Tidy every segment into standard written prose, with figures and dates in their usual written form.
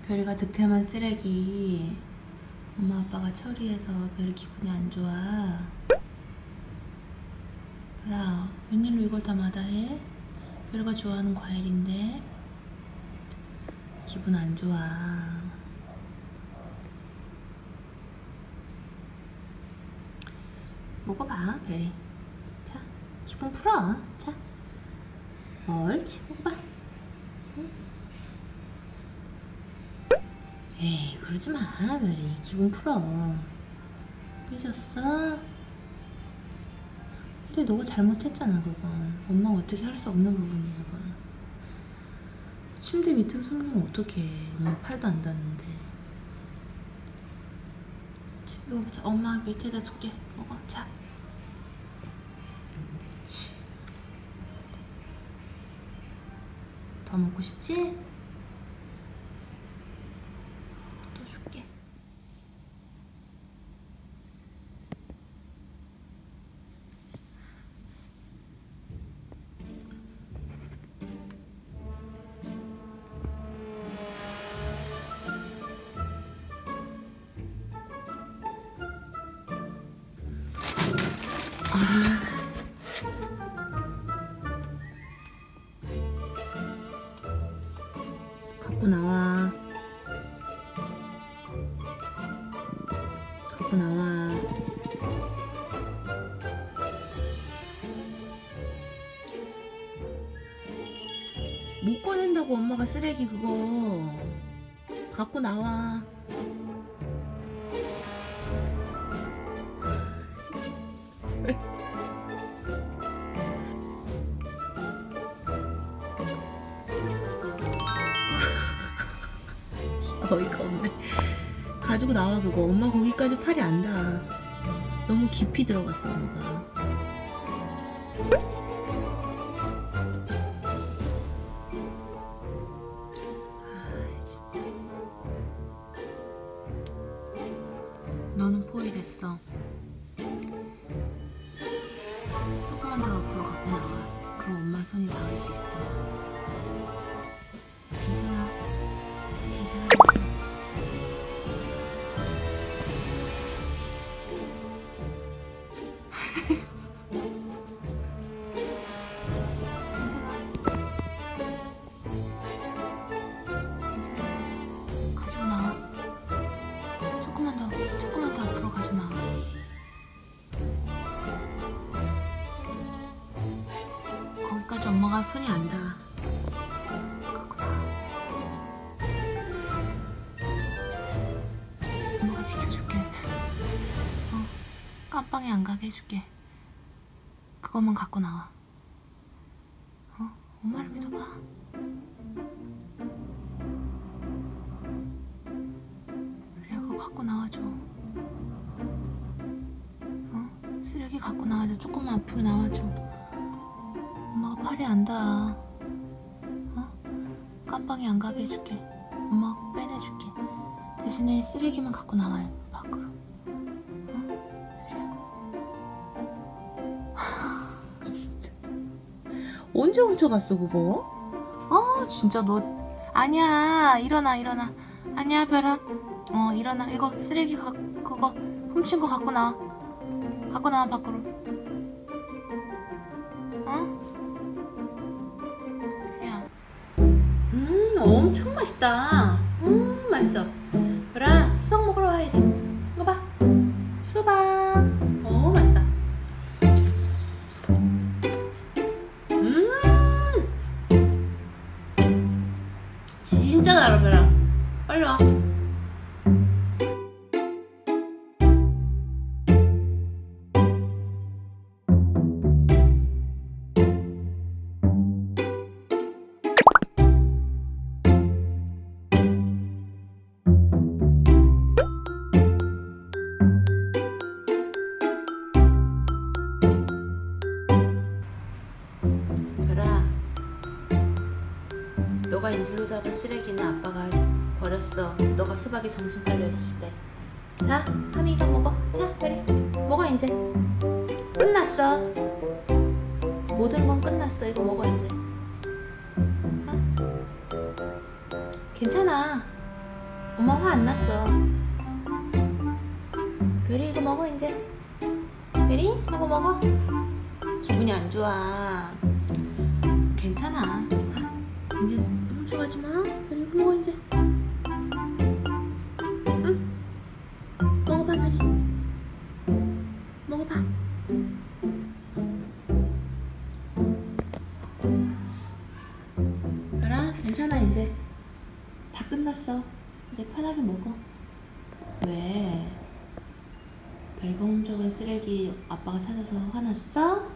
별이가 득템한 쓰레기 엄마 아빠가 처리해서 별이 기분이 안 좋아. 별아, 웬일로 이걸 다 마다해? 별이가 좋아하는 과일인데 기분 안 좋아. 먹어봐 별이. 자, 기분 풀어. 자, 옳지, 먹어봐. 응? 에이, 그러지 마 별이. 기분 풀어. 삐졌어? 근데 너가 잘못했잖아. 그건 엄마가 어떻게 할 수 없는 부분이야. 그건 침대 밑으로 숨기면 어떡해. 엄마 팔도 안 닿는데. 이거 보자. 엄마 밑에다 둘게. 먹어. 자. 더 먹고 싶지? 또 줄게. 갖고 나와. 갖고 나와. 못 꺼낸다고 엄마가 쓰레기 그거. 갖고 나와. 어이가 없네. 가지고 나와 그거. 엄마 거기까지 팔이 안 닿아. 너무 깊이 들어갔어 엄마가. 아 진짜. 너는 포위됐어. 조금만 더 앞으로 갖고 나와. 그럼 엄마 손이 닿을 수 있어. 괜찮아. 괜찮아. 가지고 나와. 조금만 더 앞으로 가지고 나와. 거기까지 엄마가 손이 안 닿아. 갖고 나와. 엄마가 지켜줄게. 깜빵에 안 가게 해줄게. 그것만 갖고 나와. 엄마를 믿어봐. 그래, 그거 갖고 나와줘. 쓰레기 갖고 나와줘. 조금만 앞으로 나와줘. 엄마가 팔이 안 닿아. 깜빵에 안 가게 해줄게. 엄마가 빼내줄게. 대신에 쓰레기만 갖고 나와요. 밖으로. 진짜. 언제 훔쳐갔어 그거? 진짜 너. 아니야, 일어나. 아니야 별아. 일어나. 이거 쓰레기 그거 훔친 거 갖고 나와. 갖고 나와 밖으로. 야. 엄청 맛있다. 맛있어. 별아, 수박 먹으러 와. 이리. 이거 봐. 수박. 맛있다. 진짜 달아 별아. 빨리 와. 너가 인질로 잡은 쓰레기는 아빠가 버렸어. 너가 수박에 정신 팔려있을 때. 자, 하미가 먹어. 자, 그래. 먹어 이제. 끝났어. 모든 건 끝났어. 이거 먹어 이제. 괜찮아. 엄마 화 안 났어. 별이 이거 먹어 이제. 별이 이거 먹어. 기분이 안 좋아. 괜찮아. 자, 이제 훔쳐가지 마. 별이 이거 먹어 이제. 응? 먹어봐 별이. 먹어봐. 별아 괜찮아 이제. 다 끝났어. 이제 편하게 먹어. 왜? 별거 훔쳐간 쓰레기 아빠가 찾아서 화났어?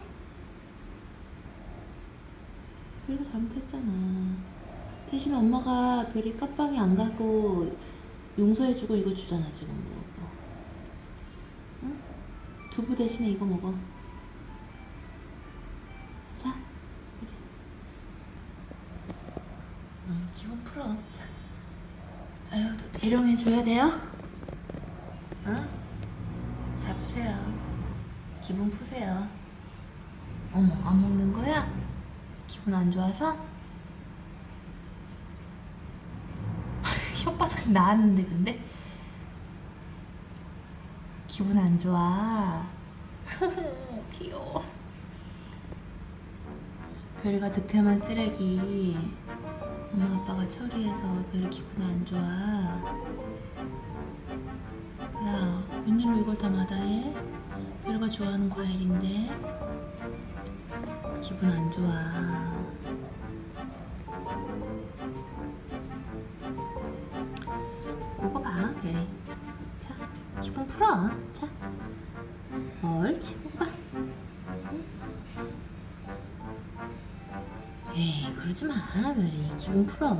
별거 잘못했잖아. 대신 엄마가 별이 깜빵이 안 가고 용서해주고 이거 주잖아 지금 뭐. 응? 두부 대신에 이거 먹어. 자. 기분 풀어. 자. 아유, 또 대령해줘야 돼요? 응? 잡수세요. 기분 푸세요. 어머, 안 먹는 거야? 기분 안 좋아서? 혓바닥 나왔는데 근데? 기분 안 좋아. 귀여워. 별이가 득템한 쓰레기 엄마 아빠가 처리해서 별이 기분 안 좋아. 별아, 웬일로 이걸 다 마다해? 별이가 좋아하는 과일인데 기분 안 좋아. 먹어봐 별이. 자, 기분 풀어. 자, 옳지. 먹어봐. 에이, 그러지 마 별이. 기분 풀어.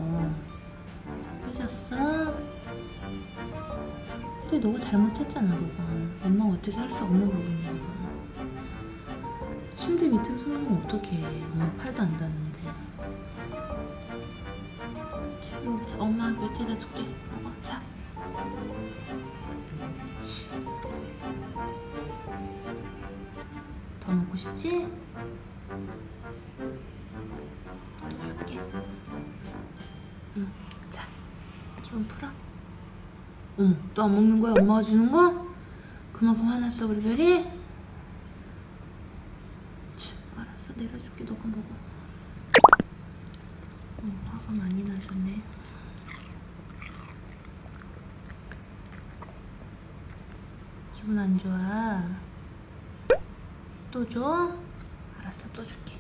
삐졌어? 근데 너가 잘못했잖아 그건. 엄마가 어떻게 할 수 없는 부분이야 그건. 침대 밑으로 숨으면 어떡해. 엄마 팔도 안 닿는데. 지금 엄마 밑에다 줄게. 먹어. 자. 더 먹고 싶지? 또 줄게. 응. 자, 기분 풀어. 응, 또 안 먹는 거야? 엄마가 주는 거? 그만큼 화났어 우리 별이? 알았어, 내려줄게. 너가 먹어. 화가 많이 나셨네. 기분 안 좋아? 또 줘? 알았어, 또 줄게.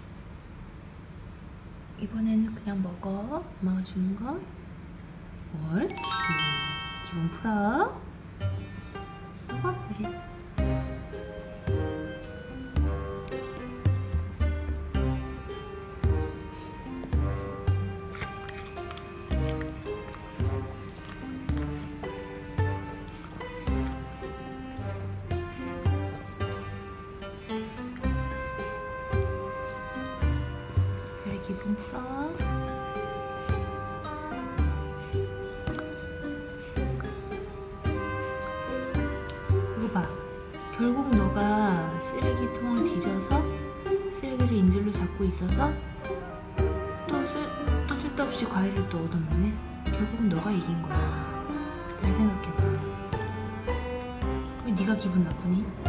이번에는 그냥 먹어. 엄마가 주는 거. 옳지. 기분 풀어. 먹어, 우리. 기분 풀어. 이거 봐. 결국 너가 쓰레기통을 뒤져서 쓰레기를 인질로 잡고 있어서 또 쓸데없이 과일을 또 얻어먹네. 결국은 너가 이긴 거야. 잘 생각해봐. 왜 네가 기분 나쁘니?